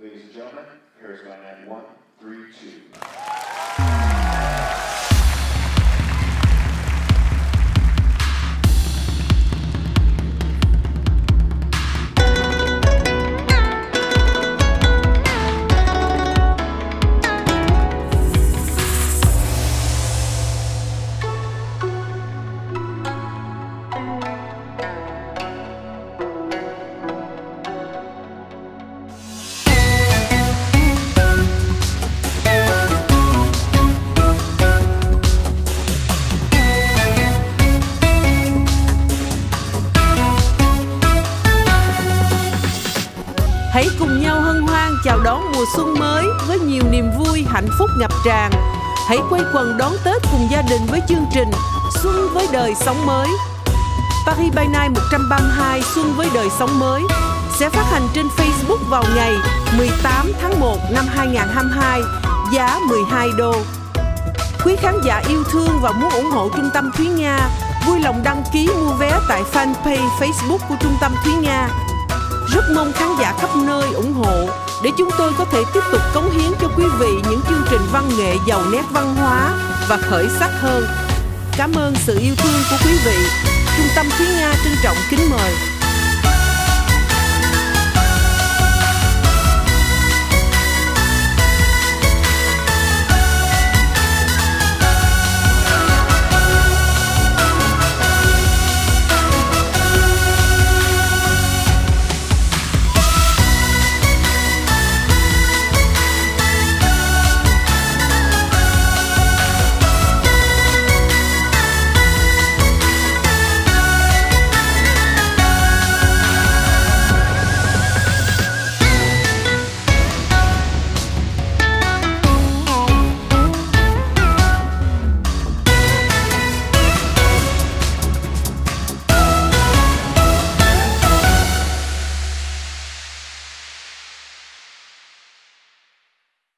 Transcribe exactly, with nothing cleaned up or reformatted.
Ladies and gentlemen, here's my nine one three two. Hãy cùng nhau hân hoan chào đón mùa xuân mới với nhiều niềm vui, hạnh phúc ngập tràn. Hãy quây quần đón Tết cùng gia đình với chương trình Xuân với đời sống mới. Paris by Night một trăm ba mươi hai Xuân với đời sống mới sẽ phát hành trên Facebook vào ngày mười tám tháng một năm hai nghìn không trăm hai mươi hai, giá mười hai đô. Quý khán giả yêu thương và muốn ủng hộ Trung tâm Thúy Nga, vui lòng đăng ký mua vé tại fanpage Facebook của Trung tâm Thúy Nga. Rất mong khán giả khắp nơi ủng hộ để chúng tôi có thể tiếp tục cống hiến cho quý vị những chương trình văn nghệ giàu nét văn hóa và khởi sắc hơn. Cảm ơn sự yêu thương của quý vị. Trung tâm Thúy Nga trân trọng kính mời.